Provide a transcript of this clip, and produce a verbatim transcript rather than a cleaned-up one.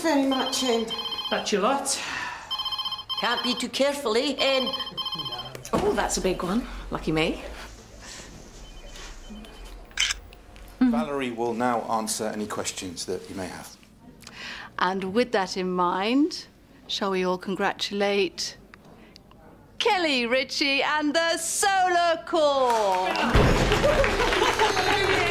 very much, Hen. That's your lot. Can't be too careful, eh, Hen? Oh, that's a big one. Lucky me. Valerie will now answer any questions that you may have. And with that in mind, shall we all congratulate Kelly, Richie and the Solar Corps?